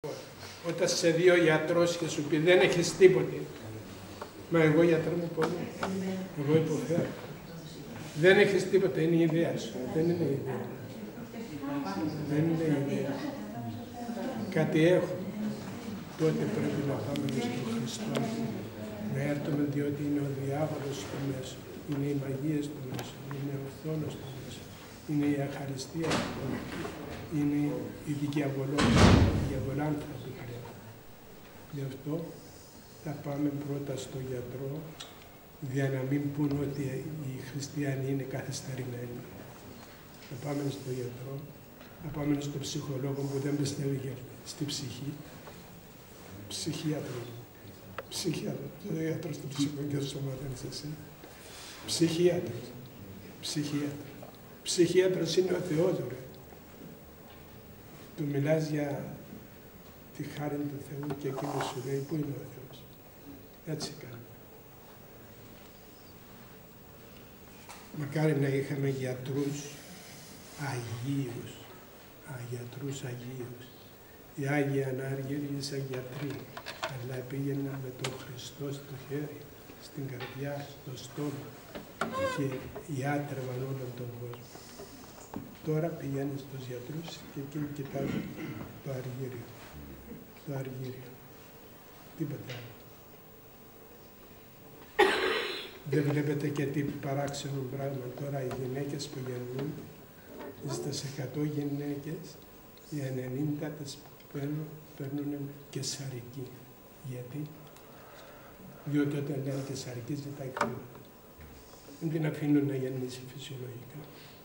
Όταν σε δει ο γιατρός και σου πει δεν έχεις τίποτε. Μα εγώ γιατρό μου πολύ. Εγώ υποφέρω. Δεν έχεις τίποτα, είναι η ιδέα σου. Δεν είναι η ιδέα. Δεν είναι η ιδέα. Κάτι έχω. Τότε πρέπει να πάμε στον Χριστό. Να έρθουμε διότι είναι ο διάβολος στο μέσο. Είναι η μαγεία στο μέσο. Είναι ο φθόνος στο μέσο. Είναι η αχαριστία στο μέσο. Είναι η διαβολάνθρωπη. Γι' αυτό θα πάμε πρώτα στο γιατρό, για να μην πούν ότι οι χριστιανοί είναι καθυστερημένοι. Θα πάμε στο γιατρό, θα πάμε στον ψυχολόγο που δεν πιστεύει στη ψυχή. Ψυχίατρο. Ψυχίατρο. Δεν είναι γιατρός του ψυχού και στο σώμα δεν είσαι εσύ. Ψυχίατρος. Ψυχίατρο. Ψυχίατρος είναι ο Θεός, ρε. Του μιλάς για τη χάρη του Θεού και εκείνος σου λέει πού είναι ο Θεός. Έτσι κάνει. Μακάρι να είχαμε γιατρούς Αγίους. Γιατρούς Αγίους. Οι Άγιοι Ανάργυροι ήσαν γιατροί, αλλά πήγαιναν με τον Χριστό στο χέρι, στην καρδιά, στο στόμα και ιάτρευαν όλον τον κόσμο. Τώρα πηγαίνουν στους γιατρούς και εκείνοι κοιτάζουν το αργύριο. Το αργύριο. Τίποτα άλλο. Δεν βλέπετε και τι παράξενο πράγμα τώρα οι γυναίκες που γεννούν, στις 100 γυναίκες, οι 90 τις παίρνουν κεσαρική. Γιατί? Διότι όταν λένε κεσαρική ζητάει χρήματα. Δεν την αφήνουν να γεννήσει φυσιολογικά.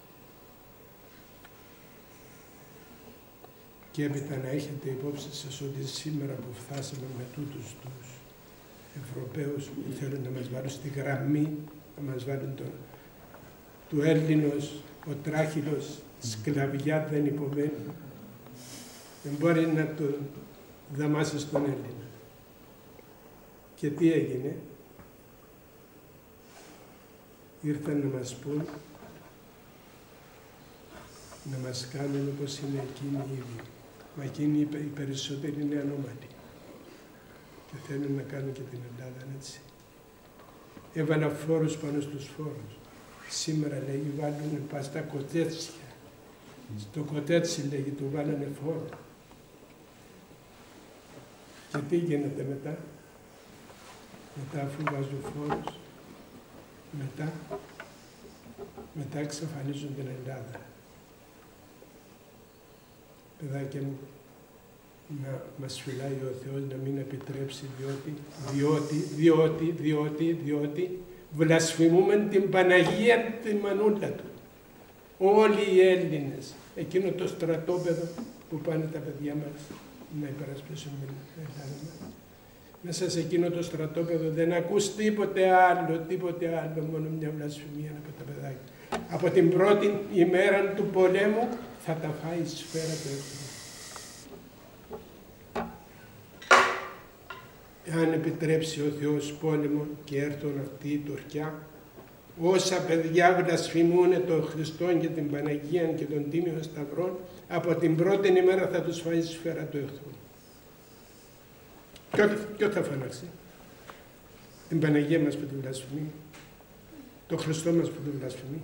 Και έπειτα να έχετε υπόψη σας ότι σήμερα που φτάσαμε με τούτους τους Ευρωπαίους που θέλουν να μας βάλουν στη γραμμή, να μας βάλουν του Έλληνος, ο τράχυλος, σκλαβιά δεν υπομένει. Δεν μπορεί να το δαμάσει στον Έλληνα. Και τι έγινε? Ήρθαν να μας πούν, να μας κάνουν όπως είναι εκείνοι οι ίδιοι. Μα εκείνοι οι περισσότεροι είναι ανώματοι. Και θέλουν να κάνουν και την Ελλάδα έτσι. Έβαλα φόρους πάνω στους φόρους. Σήμερα λέγει βάλουν πας στα κοτέτσια. Στο κοτέτσι λέγει του βάλανε φόρο. Και τι γίνεται μετά? Μετά αφού βάζουν φόρους, μετά εξαφανίζουν την Ελλάδα. Παιδάκια μου, να μας φυλάει ο Θεός να μην επιτρέψει διότι βλασφημούμε την Παναγία τη μανούλα του. Όλοι οι Έλληνες, εκείνο το στρατόπεδο που πάνε τα παιδιά μας να υπερασπίσουν την Ελλάδα μας. Μέσα σε εκείνο το στρατόπεδο δεν ακούς τίποτε άλλο, μόνο μια βλασφημία από τα παιδάκια. Από την πρώτη ημέρα του πολέμου θα τα φάει η σφαίρα του Θεού. Αν επιτρέψει ο Θεός πόλεμο και έρθουν αυτοί οι Τουρκιά, όσα παιδιά βλασφημούν τον Χριστό και την Παναγία και τον Τίμιο Σταυρό, από την πρώτη ημέρα θα τους φάει η σφαίρα του εχθρού. Ποιο θα φανάξει? Την Παναγία μας που την βλασφημεί, τον Χριστό μας που την βλασφημεί.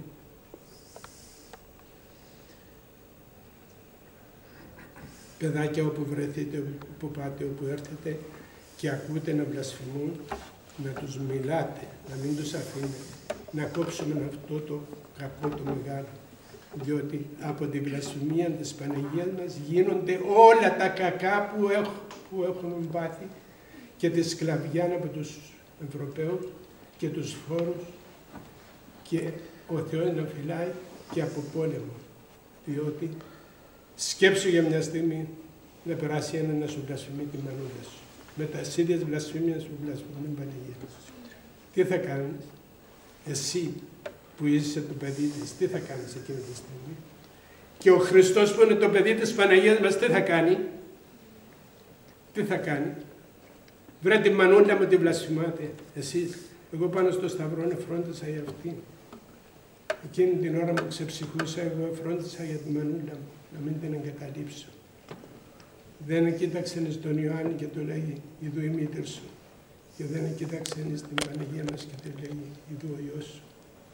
Παιδάκια, όπου βρεθείτε, όπου πάτε, όπου έρθετε και ακούτε να βλασφημούν, να τους μιλάτε, να μην τους αφήνετε, να κόψουμε αυτό το κακό το μεγάλο. Διότι από τη βλασφημία της Παναγίας μας γίνονται όλα τα κακά που έχουν πάθει και τη σκλαβιά από τους Ευρωπαίους και τους φόρους και ο Θεός να φυλάει και από πόλεμο. Διότι σκέψου για μια στιγμή να περάσει ένα να σου βλασφημεί τη μανούλα σου. Με τα ίδιες βλασφημίες που βλασφημούν την Παναγία. Τι θα κάνεις? Εσύ που είσαι το παιδί της, τι θα κάνεις εκείνη τη στιγμή? Και ο Χριστός που είναι το παιδί της Παναγίας μας, τι θα κάνει? Τι θα κάνει? Βρε τη μανούλα μου τη βλασφημάτε εσείς. Εγώ πάνω στο σταυρό φρόντισα για αυτή. Εκείνη την ώρα που ξεψυχούσα, εγώ φρόντισα για τη μανούλα μου, να μην την εγκαταλείψω. Δεν κοίταξε τον Ιωάννη και του λέει «Ιδού η μήτρη σου». Και δεν κοίταξε την Παναγία μας και του λέει «Ιδού ο Υιός σου».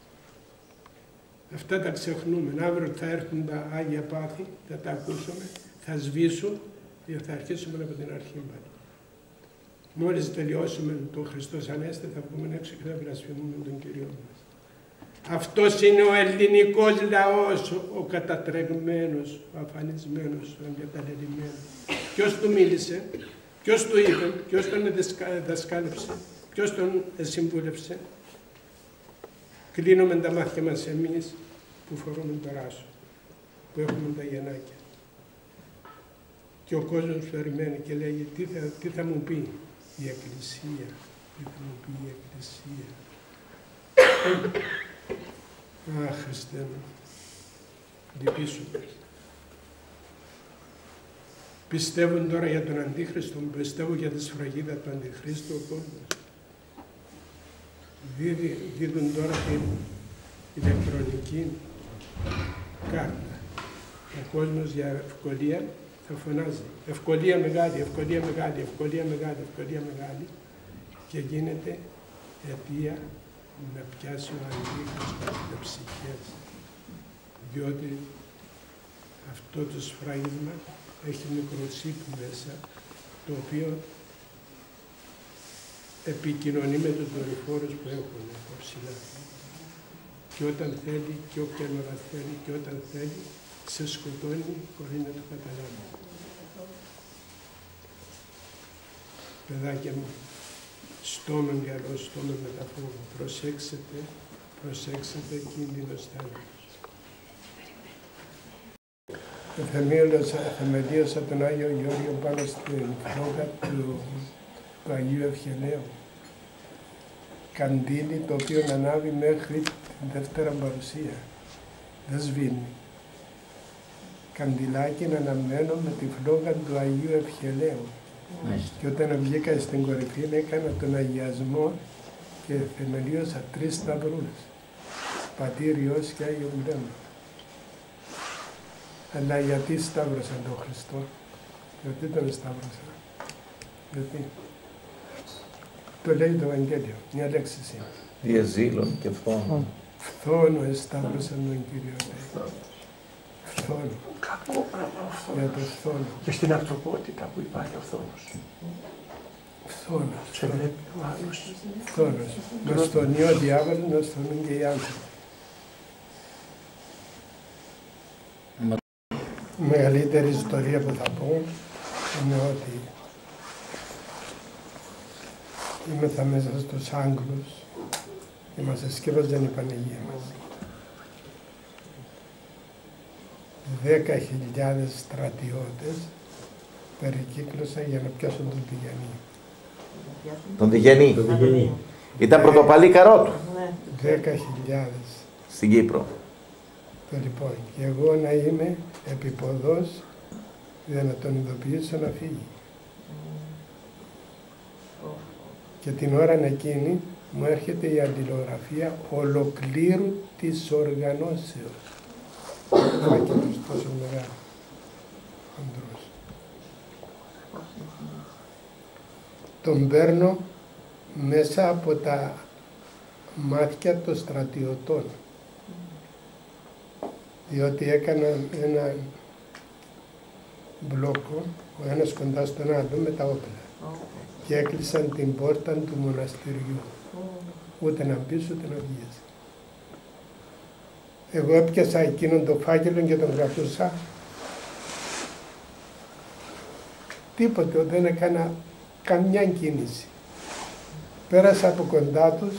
Αυτά τα ξεχνούμε. Αύριο θα έρθουν τα Άγια Πάθη, θα τα ακούσουμε, θα σβήσουν και θα αρχίσουμε από την αρχή πάλι. Μόλις τελειώσουμε το Χριστός Ανέστη, θα βγούμε έξω και θα βλασφημούμε τον Κύριο μας. Αυτός είναι ο ελληνικός λαός, ο κατατρεγμένος, ο αφανισμένος, ο εγκαταλελειμμένος. Ποιος του μίλησε, ποιος του είπε, ποιος τον δασκάλεψε, ποιος τον συμβούλευσε. Κλείνουμε τα μάτια μας εμείς που φορούμε το ράσο, που έχουμε τα γεννάκια. Και ο κόσμος περιμένει και λέει τι θα μου πει η Εκκλησία, τι θα μου πει η Εκκλησία. Αχ, Χριστέ μου, λυπήσουμε. Πιστεύουν τώρα για τον Αντίχριστο, πιστεύω για τη σφραγίδα του Αντιχρίστου ο κόσμος. Δίδουν τώρα την ηλεκτρονική κάρτα. Ο κόσμος για ευκολία θα φωνάζει. Ευκολία μεγάλη, ευκολία μεγάλη, ευκολία μεγάλη, ευκολία μεγάλη. Και γίνεται αιτία να πιάσει ο Αντίχριστος τις ψυχές. Διότι αυτό το σφράγισμα έχει μικροτσίπ μέσα, το οποίο επικοινωνεί με τους δορυφόρους που έχουν από ψηλά. Και όταν θέλει και όποια ώρα θέλει και όταν θέλει, σε σκοτώνει χωρίς να το καταλάβει. Παιδάκια μου, στόμα μυαλό, στόμα μεταφόβο. Προσέξτε, προσέξτε, κίνδυνος θάνατος. Θεμελίωσα τον Άγιο Γεώργιο πάνω στην φλόγα του Αγίου Ευχελαίου. Καντήλι το οποίο ανάβει μέχρι την Δευτέρα Παρουσία. Δεν σβήνει. Καντιλάκι να αναμένω με τη φλόγα του Αγίου Ευχελαίου. Και όταν βγήκα στην κορυφή έκανα τον αγιασμό και θεμελίωσα 3 σταυρούς. Πατήρ, Υιός και Άγιο Πνεύμα. Αλλά γιατί σταύρωσαν τον Χριστό, γιατί τον σταύρωσαν, γιατί. Το λέει το Ευαγγέλιο, μια λέξη είναι. Διαζήλων και φθόνων. Φθόνο εσταύρωσαν τον Κύριο. Φθόνο. Κακό πράγμα ο φθόνος. Για το φθόνο. Και στην ανθρωπότητα που υπάρχει ο φθόνος. Φθόνος. Σε βλέπει ο άλλος. Φθόνος. Μας στονεί ο διάβολος, μας στονούν και οι άνθρωποι. Η μεγαλύτερη ιστορία που θα πω είναι ότι ήμεθα μέσα στους Άγγλους και μας εσκεύαζαν η Παναγία μας. 10.000 στρατιώτες περικύκλωσαν για να πιάσουν τον Τηγενή. Τον Τηγενή. Ήταν πρωτοπαλίκαρό του. 10.000. Στην Κύπρο. Λοιπόν, και εγώ να είμαι επιποδός για να τον ειδοποιήσω να φύγει. Και την ώρα εκείνη μου έρχεται η αντιλογραφία ολοκλήρου της οργανώσεως. Φάκελος τόσο μεγάλο, αντρός. Τον παίρνω μέσα από τα μάτια των στρατιωτών. Διότι έκανα ένα μπλόκο, ο ένας κοντά στον άλλο, με τα όπλα. Και έκλεισαν την πόρτα του μοναστηριού. Ούτε να μπεις, ούτε να βγεις. Εγώ έπιασα εκείνον το φάκελο και τον κρατούσα. Τίποτε, δεν έκανα καμιά κίνηση. Πέρασα από κοντά τους.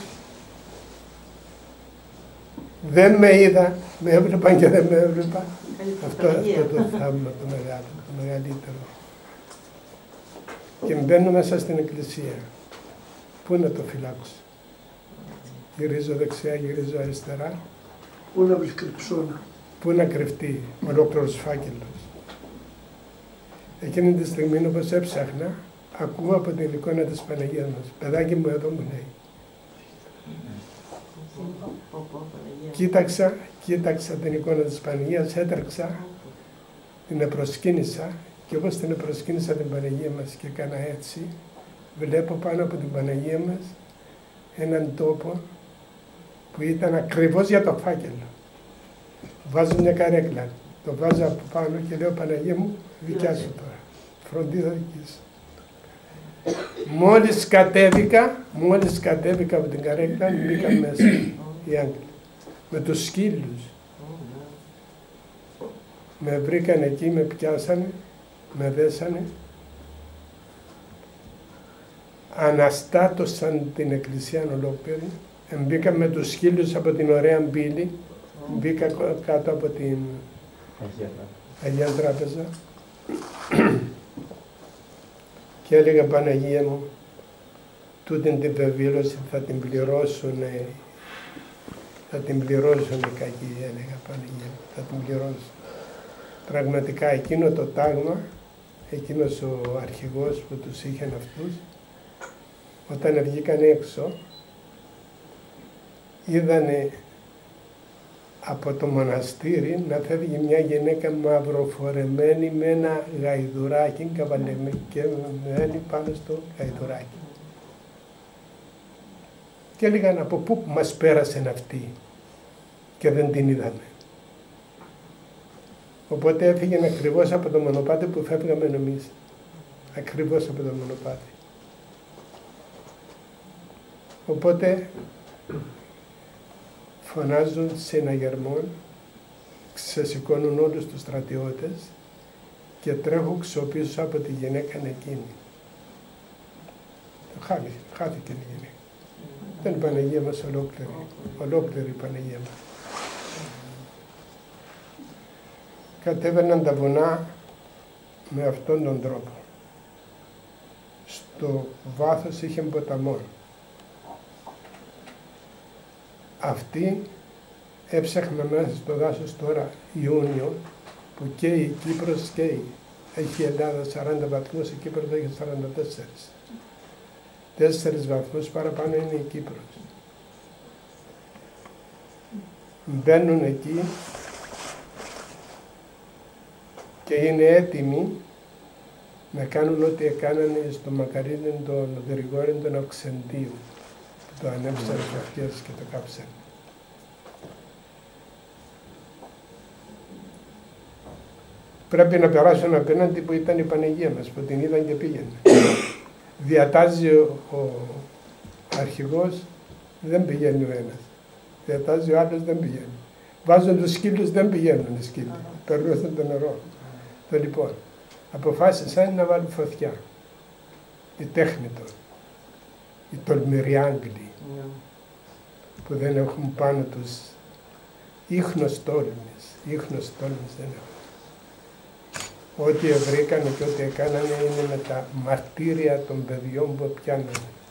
Δεν με είδα, με έβλεπαν και δεν με έβλεπαν. Αυτό το θαύμα το μεγάλο, το μεγαλύτερο. Και μπαίνω μέσα στην εκκλησία. Πού να το φυλάξω. Γυρίζω δεξιά, γυρίζω αριστερά. Πού να βρει κρυψώνα. Πού να κρυφτεί ολόκληρος φάκελος. Εκείνη τη στιγμή όπως έψαχνα, ακούω από την εικόνα της Παναγίας μας. Παιδάκι μου εδώ μου λέει. Κοίταξα την εικόνα της Παναγίας, έτρεξα, την προσκύνησα Και όπως την προσκύνησα την Παναγία μας και έκανα έτσι, βλέπω πάνω από την Παναγία μας έναν τόπο που ήταν ακριβώς για το φάκελο. Βάζω μια καρέκλα, το βάζω από πάνω και λέω Παναγία μου, δικιά σου τώρα, φροντίδα δική σου. Μόλις κατέβηκα από την καρέκλα, μπήκα μέσα οι άγγελοι με τους σκύλους. Με βρήκαν εκεί, με πιάσανε, με δέσανε, αναστάτωσαν την εκκλησία ολόκληρη, μπήκα με τους σκύλους από την ωραία πύλη, μπήκα κάτω από την Αγία Τράπεζα και έλεγα Παναγία μου, τούτην την βεβήλωση θα την πληρώσουν οι κακοί, έλεγα Παναγία μου, θα την πληρώσουν. Πραγματικά εκείνο το τάγμα, εκείνος ο αρχηγός που τους είχαν αυτούς, όταν βγήκαν έξω, είδανε από το μοναστήρι να φεύγει μια γυναίκα μαυροφορεμένη με ένα γαϊδουράκι καβαλεμένη πάνω στο γαϊδουράκι. Και έλεγαν από πού μας πέρασαν αυτοί και δεν την είδαμε. Οπότε έφυγε ακριβώς από το μονοπάτι που φεύγαμε εμείς. Ακριβώς από το μονοπάτι. Οπότε φωνάζουν συναγερμών, ξεσηκώνουν όλους τους στρατιώτες και τρέχουν ξοπίσω από τη γυναίκα εκείνη. Χάθηκε η γυναίκα. Ήταν η Παναγία μας ολόκληρη η Παναγία μας. Κατέβαιναν τα βουνά με αυτόν τον τρόπο. Στο βάθος είχε ποταμόν. Αυτοί έψαχναν μέσα στο δάσος τώρα Ιούνιο που καίει η Κύπρος καίει. Έχει η Ελλάδα 40 βαθμούς, η Κύπρος έχει 44. 4 βαθμούς παραπάνω είναι η Κύπρος. Μπαίνουν εκεί και είναι έτοιμοι να κάνουν ό,τι έκανανε στο Μακαρίδι τον Γρηγόρη τον Αυξεντίου που το ανέψανε φωτιές και το κάψανε. Πρέπει να περάσουν απέναντι που ήταν η Παναγία μας, που την είδαν και πήγαινε. Διατάζει ο αρχηγός, δεν πηγαίνει ο ένας. Διατάζει ο άλλος, δεν πηγαίνει. Βάζουν τους σκύλους, δεν πηγαίνουν οι σκύλοι. Περνούν το νερό. Λοιπόν, αποφάσισαν να βάλουν φωτιά. Οι τέχνητοι, οι τολμηροί Άγγλοι, που δεν έχουν πάνω τους ίχνος τόλμης. Ίχνος τόλμης δεν έχουν. Ό,τι βρήκανε και ό,τι έκανανε είναι με τα μαρτύρια των παιδιών που πιάνανε.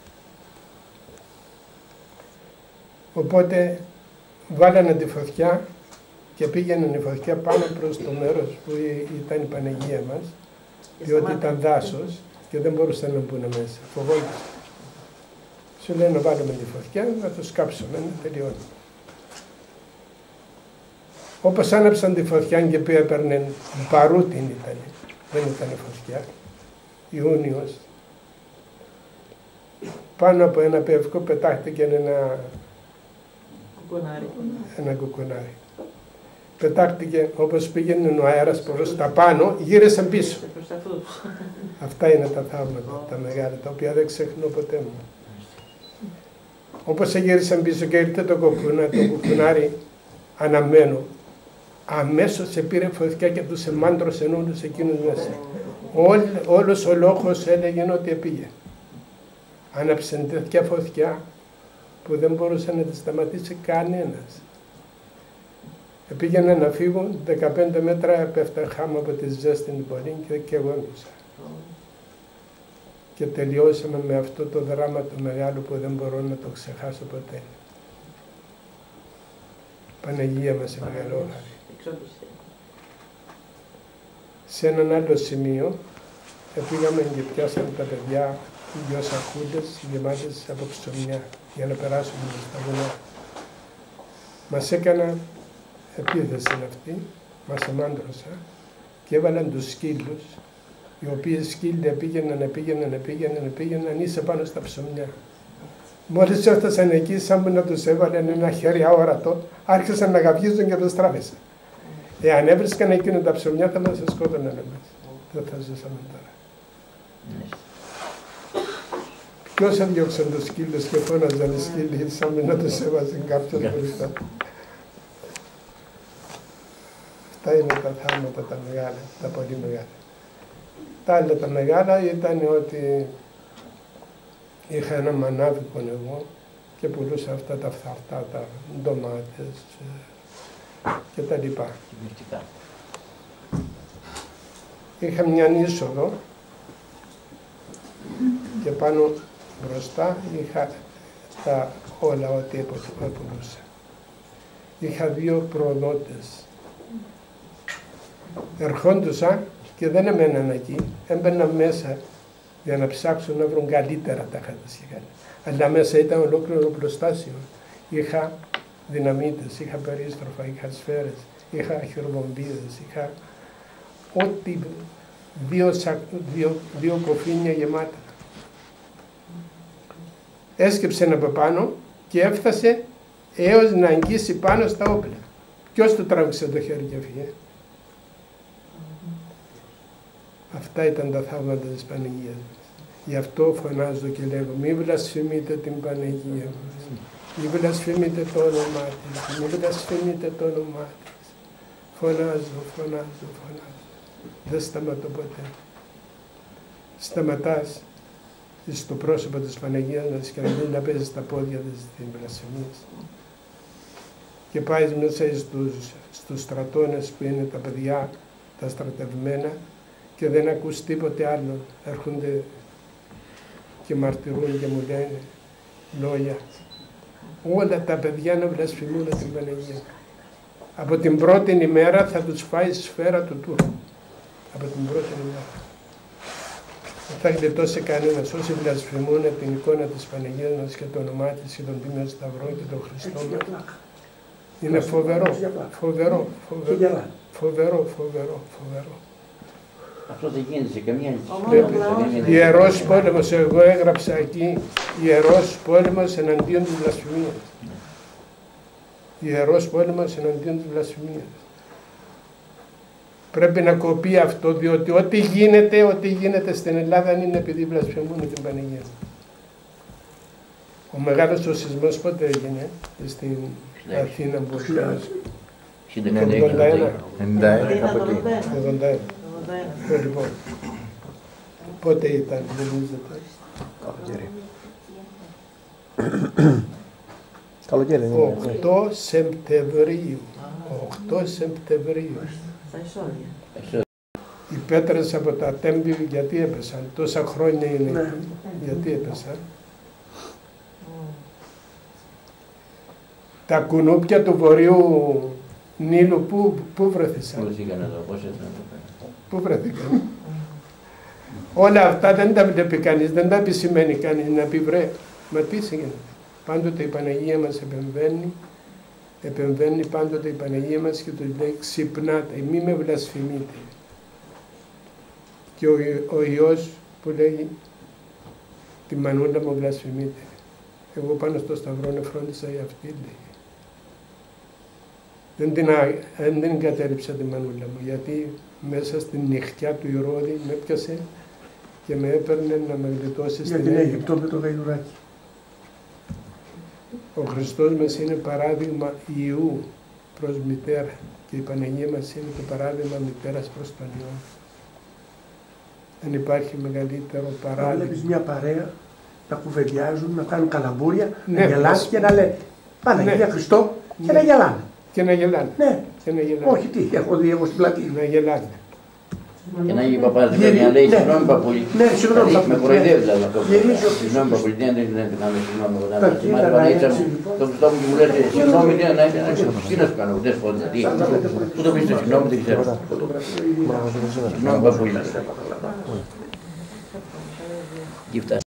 Οπότε βάλανε τη φωτιά και πήγαινε η φωτιά πάνω προς το μέρος που ήταν η Παναγία μας, διότι ήταν δάσος και δεν μπορούσαν να μπουν μέσα, φοβόντουσαν. Σου λέει να βάλουμε τη φωτιά, να το σκάψουμε, να τελειώνει. Όπως άναψαν τη φωτιά και που έπαιρνε μπαρούτιν ήταν, δεν ήταν φωτιά, Ιούνιος. Πάνω από ένα πεύκο πετάχτηκε ένα κουκουνάρι. Πετάχτηκε όπως πήγαινε ο αέρας προς τα πάνω, γύρισαν πίσω. Αυτά είναι τα θαύματα, τα μεγάλα, τα οποία δεν ξεχνώ ποτέ μου. Όπως γύρισαν πίσω και ήρθε το κουκουνάρι αναμένο, αμέσως πήρε φωτιά και τους εμάντρωσε όλους εκείνους μέσα. Όλος ο λόγος έλεγε ότι πήγε. Άναψε τέτοια φωτιά που δεν μπορούσε να τη σταματήσει κανένας. Πήγαινε να φύγουν, 15 μέτρα πέφτα χάμα από τη ζέστη την πολύ και καιγόντουσα. Και τελειώσαμε με αυτό το δράμα το μεγάλο που δεν μπορώ να το ξεχάσω ποτέ. Παναγία μας η Μεγαλόχαρη. Σε έναν άλλο σημείο πήγαμε και πιάσαμε τα παιδιά 2 σακούλες γεμάτες από ψωμιά για να περάσουμε στα βουνά. Μας έκανα επίθεση αυτή, μας εμάντρωσα και έβαλαν τους σκύλους οι οποίοι σκύλοι πήγαιναν, είσαι πάνω στα ψωμιά. Μόλις έφτασαν εκεί, σαν να τους έβαλαν ένα χέρι αόρατο, άρχισαν να γαβγίζουν και τους τράβησαν. Εάν έβρισκαν εκείνο τα ψωμιά, θα μας σκότωναν εμάς. Δεν θα ζούσαμε τώρα. Ποιος έδιωξαν τους σκύλους και φώναζαν οι σκύλοι, σαν να τους έβαζαν κάποιος μπροστά. Αυτά είναι τα θάματα τα μεγάλα, τα πολύ μεγάλα. Τα άλλα τα μεγάλα ήταν ότι είχα ένα μανάβικο εγώ και πουλούσα αυτά τα φθαρτά, τα ντομάτες και τα λοιπά. Είχα μια είσοδο και πάνω μπροστά είχα τα όλα ό,τι πουλούσα. Είχα 2 προδότες. Ερχόντουσαν και δεν εμέναν εκεί, έμπαιναν μέσα για να ψάξουν να βρουν καλύτερα τα χαρτιά. Αλλά μέσα ήταν ολόκληρο πλωστάσιο. Είχα δυναμίτες, είχα περίστροφα, είχα σφαίρες, είχα χειροβομβίδες, είχα ό,τι 2 κοφίνια γεμάτα. Έσκυψε από πάνω και έφτασε έως να αγγίσει πάνω στα όπλα. Ποιος του τράβηξε το χέρι και έφυγε? Αυτά ήταν τα θαύματα της Παναγίας μας. Γι' αυτό φωνάζω και λέγω, μη βλασφημείτε την Παναγία μας. Μη βλασφημείτε το όνομά της. Μη βλασφημείτε το όνομά της. Φωνάζω. Δεν σταματώ ποτέ. Σταματάς στο πρόσωπο της Παναγίας μας και να παίζεις στα πόδια της την βλασφημία. Και πάει μέσα στους στρατώνες που είναι τα παιδιά, τα στρατευμένα, και δεν ακούς τίποτε άλλο. Έρχονται και μαρτυρούν και μου λένε λόγια. Όλα τα παιδιά να βλασφημούν την Παναγία. Από την πρώτη ημέρα θα τους φάει η σφαίρα του Τούρκου. Από την πρώτη ημέρα. Δεν θα γλιτώσει κανένας. Όσοι βλασφημούν την εικόνα της Παναγίας μας και το όνομά της και τον Τίμιο Σταυρό και τον Χριστό μας. Είναι φοβερό. Αυτό δεν γίνεται σε καμία Ιερός πόλεμος, εγώ έγραψα εκεί, ιερός πόλεμος εναντίον της βλασφημίας. Ιερός πόλεμος εναντίον της βλασφημίας. Πρέπει να κοπεί αυτό, διότι ό,τι γίνεται στην Ελλάδα είναι επειδή βλασφημούν την Παναγία. Ο μεγάλος ο σεισμός πότε έγινε στην Αθήνα που έγινε? 81. Λοιπόν, πότε ήταν, νομίζετε? Καλοκαίρι. 8 Σεπτεμβρίου. 8 Σεπτεμβρίου. Οι πέτρες από τα τέμπη γιατί έπεσαν? Τόσα χρόνια είναι εκεί. Γιατί έπεσαν? Τα κουνούπια του Βορείου Νείλου πού βρεθήσαν? Πού βρεθήκαν? Όλα αυτά δεν τα βλέπει κανείς, δεν τα επισημαίνει κανείς, να πει βρε, μα τι γίνεται? Πάντοτε η Παναγία μας επεμβαίνει πάντοτε η Παναγία μας και τους λέει ξυπνάτε, μη με βλασφημείτε. Και ο Υιός που λέει τη μανούλα μου βλασφημείτε. Εγώ πάνω στο σταυρό φρόντισα για αυτή, λέει. Δεν την κατέριψα τη μανούλα μου, γιατί μέσα στην νυχτιά του Ηρώδη με έπιασε και με έπαιρνε να με γλιτώσει στην Αίγυπτο με το γαϊδουράκι. Ο Χριστός μας είναι παράδειγμα Υιού προς μητέρα και η Παναγία μας είναι το παράδειγμα μητέρας προς τον Υιό. Δεν υπάρχει μεγαλύτερο παράδειγμα. Βλέπεις μια παρέα να κουβεντιάζουν, να κάνουν καλαμπούρια, να γελάνε και να λένε Παναγία Χριστό και να γελάνε. Και να γελάνε. Ναι. Και να γελάνε. Όχι τι, έχω δει εγώ στην πλατεία. Να γελάνε. Και να γίνει παπάδες, να λέει συγγνώμη παππούλη. Ναι, συγγνώμη παππούλη. Με κοροϊδεύει δηλαδή αυτό. Συγγνώμη παππούλη, δεν κάνω συγγνώμη. Το πιστό μου και μου λέτε συγγνώμη, τι να σου κάνω, δεν σου πω δηλαδή. Πού το πεις το συγγνώμη, δεν ξέρω. Συγγνώμη παππούλη.